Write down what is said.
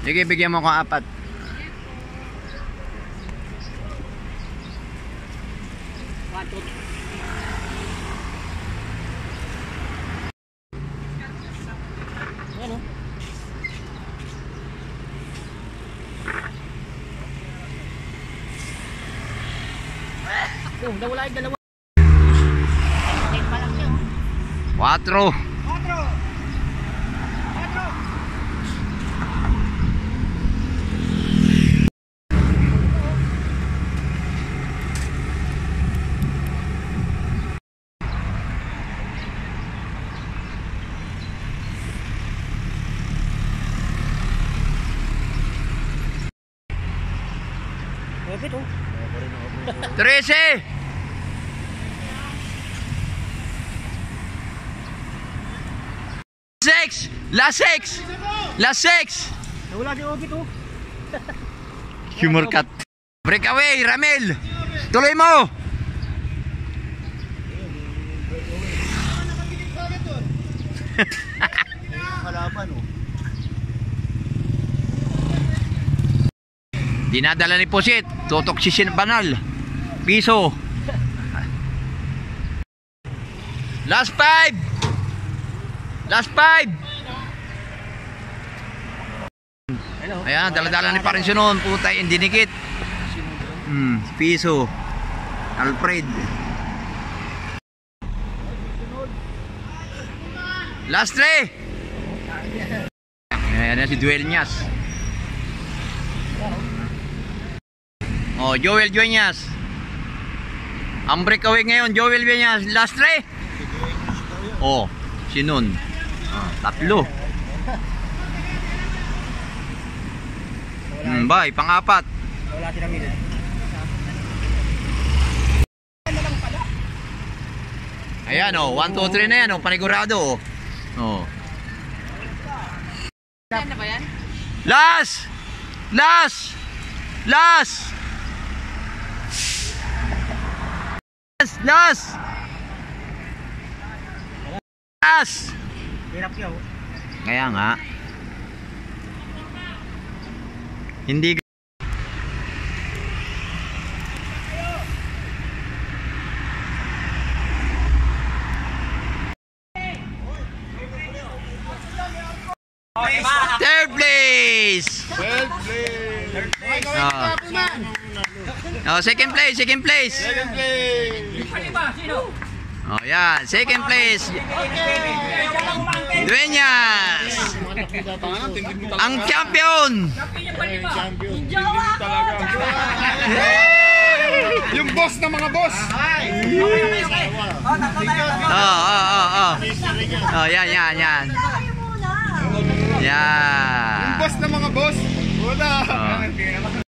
Sige, bigyan mo ko 4. Nawala yung dalawa. 4. Kapit oh. 13. Last 6. Last 6. Nawala yung opit oh. Humor cut. Breakaway, Ramel. Tuloy mo. Halapan oh. Dinadala ni Pusit. Tutok si Banal. Piso. Last 5. Last 5. Ayan, dala-dala ni Parincio noon. Puta, hindi dinikit. Piso. Alfred. Last 3. Ayan si Dueñas. Oh, Joel Dueñas. Ang breakaway ngayon, Joel Dueñas. Last 3. Oh, sinun. 3. Bye, pang-4. Wala silang minute. Ayan oh, 1, 2, 3 na yan oh, panigurado oh. Oh. Yan na ba yan? Last! Last! Last! Last! Last! Last! Hirap yaw. Kaya nga. Hindi. Third place! Third place! Oh, second place, second place. Second place! Oh, yan, second place. Dueñas! Ang champion! Yung boss ng mga boss! Oh, yan, yan, yan. Yan. Yung boss ng mga boss! Wala!